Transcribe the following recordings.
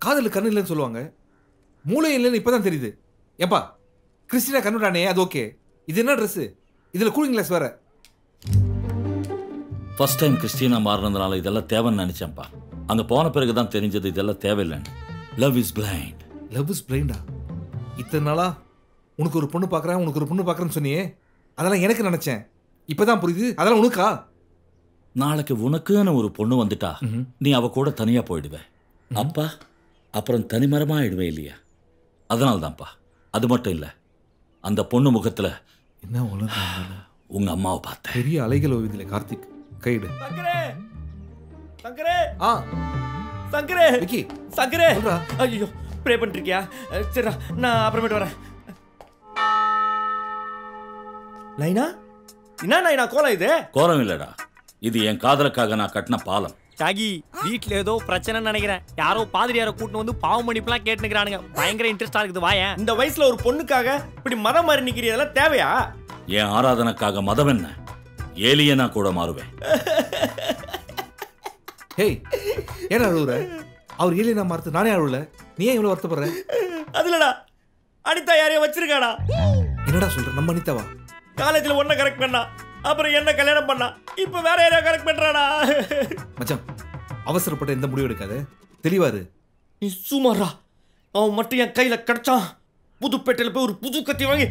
காதல் கண்ணு இல்லைன்னு சொல்லுவாங்க, மூளை இல்லைன்னு இப்பதான் தெரியுது. ஏப்பா கிறிஸ்டினா கண்ணுடானே, அது ஓகே. இது என்ன ட்ரெஸ்? இதுல கூலிங் கிளாஸ் வேற. ஃபர்ஸ்ட் டைம் கிறிஸ்டினா மாறினதுனால இதெல்லாம் தேவைன்னு நினைச்சேன்ப்பா. அங்க போன பிறகு தான் தெரிஞ்சது இதெல்லாம் தேவையில்லைன்னு. Love is blind. Love is பிளைண்டா? இத்தனை நாளா உனக்கு ஒரு பொண்ணு பார்க்குறேன், உனக்கு ஒரு பொண்ணு பார்க்குறேன்னு சொன்னியே, அதெல்லாம் எனக்கு நினைச்சேன். இப்பதான் புரியுது அதெல்லாம் உனக்கா? நாளைக்கு உனக்குன்னு ஒரு பொண்ணு வந்துட்டா நீ அவ கூட தனியா போயிடுவ. அப்பா அப்புறம் தனிமரமா ஆயிடுவே இல்லையா? அதனால தான்ப்பா. அது மட்டும் இல்ல, அந்த பொண்ணு முகத்துல என்ன உங்க அம்மாவை பார்த்தேன். பெரிய அலைகள் ஓவியதில்லை கார்த்திக். கைடு சங்கரே, சங்கரே, ஆ சங்கரே, விக்கி சங்கரே. சொல்றா. ஐயோ, ப்ரே பண்ணிருக்கியா? சரிடா, நான் அப்புறமேட்டு வரேன். நைனா, என்ன நைனா கோலம் இது? கோரம் இல்லடா, இது என் காதலுக்காக நான் கட்டின பாலம். சாகி, வீட்டுல ஏதோ பிரச்சனைன்னு நினைக்கிறேன். யாரோ பாதிரியாரை கூட்டிட்டு வந்து பாவ மன்னிப்புலாம் கேட்டுக்கிறானுங்க. பயங்கர இன்ட்ரெஸ்டா இருக்குது. வாயேன். இந்த வயசுல ஒரு பொண்ணுக்காக இப்படி மதம் மாறி நிக்கிறதெல்லாம் தேவையா? என் ஆராதனைக்காக மதம் என்ன, ஏலியனா கூட மாறுவேன். ஹேய், ஏன் அழுவுற? அவர் ஏலியனா மாறுத்து நானே அழுவல. நீ ஏன் இவ்வளவு வருத்தப்படுற? அதுலடா அனிதா யாரையும் வச்சிருக்காடா. என்னடா சொல்ற? நம்ம அனிதாவா? காலேஜ்ல ஒன்ன கரெக்ட் பண்ணா, அப்புறம் என்ன கல்யாணம் பண்ணா, இப்ப வேற யாரையா கரெக்ட் பண்றாடா. மச்சான், அவசரப்பட்ட எந்த முடிவு எடுக்காத, தெளிவாரு. நீ சுமாரா, அவன் மட்டும் என் கையில கிடைச்சான், புதுப்பேட்டையில போய் ஒரு புது கத்தி வாங்கி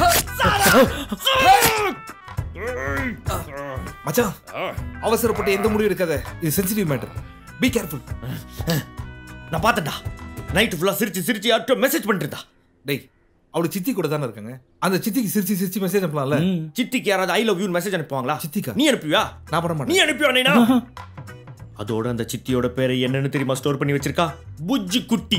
மச்சான், அவசரப்பட்ட எந்த முடிவு எடுக்காத. இது சென்சிட்டிவ் மேட்டர். Be careful. நான் பார்த்தேன்டா, நைட் ஃபுல்லா சிரிச்சு சிரிச்சு யார்கிட்ட மெசேஜ் பண்ணிருந்தா. டேய், அவளுக்கு சித்தி கூட தானே இருக்காங்க. அந்த சித்திக்கு சிரிச்சு சிரிச்சு மெசேஜ் அனுப்பலாம்ல. சித்திக்கு யாராவது ஐ லவ் யூ மெசேஜ் அனுப்புவாங்களா? சித்திக்கா? நீ அனுப்புவியா? நான் பண்ண மாட்டேன். நீ அனுப்புவியா நைனா? அதோட அந்த சித்தியோட பேரை என்னன்னு தெரியுமா ஸ்டோர் பண்ணி வச்சிருக்கா? புஜ்ஜி குட்டி.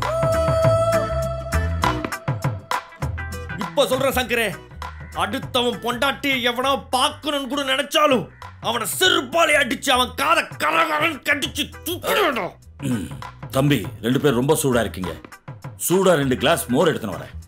இப்ப சொல்றேன் சங்கரே, அடுத்தவன் பொண்டாட்டி எவனா பார்க்கணும்னு கூட நினைச்சாலும் அவனை செருப்பாலே அடிச்சு அவன் காதை கரகரன்னு கடிச்சு தூக்கிடணும். தம்பி, 2 பேர் ரொம்ப சூடா இருக்கீங்க. சூடா 2 கிளாஸ் மோர் எடுத்துன்னு வரேன்.